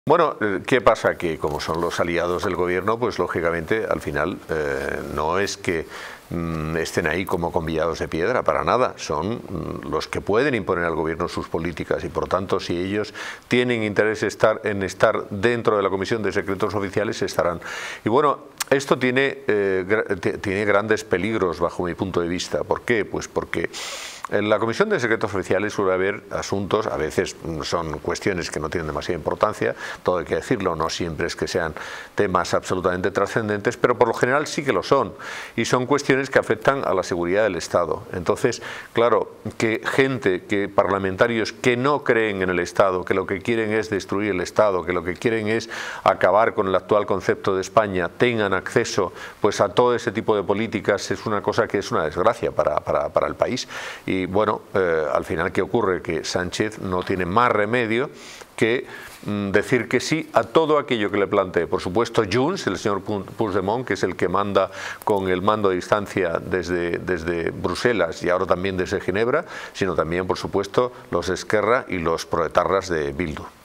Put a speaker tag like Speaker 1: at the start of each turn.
Speaker 1: Bueno, ¿qué pasa? Que como son los aliados del gobierno, pues lógicamente al final no es que estén ahí como convidados de piedra, para nada. Son los que pueden imponer al gobierno sus políticas y por tanto si ellos tienen interés en estar dentro de la Comisión de Secretos Oficiales, estarán. Y bueno, esto tiene grandes peligros bajo mi punto de vista. ¿Por qué? Pues porque en la Comisión de Secretos Oficiales suele haber asuntos, a veces son cuestiones que no tienen demasiada importancia, todo hay que decirlo, no siempre es que sean temas absolutamente trascendentes, pero por lo general sí que lo son, y son cuestiones que afectan a la seguridad del Estado. Entonces, claro, que parlamentarios que no creen en el Estado, que lo que quieren es destruir el Estado, que lo que quieren es acabar con el actual concepto de España, tengan acceso pues a todo ese tipo de políticas, es una cosa que es una desgracia para el país. Y bueno, al final, ¿qué ocurre? Que Sánchez no tiene más remedio que decir que sí a todo aquello que le plantee. Por supuesto, Junts, el señor Puigdemont, que es el que manda con el mando a distancia desde Bruselas y ahora también desde Ginebra, sino también, por supuesto, los Esquerra y los proetarras de Bildu.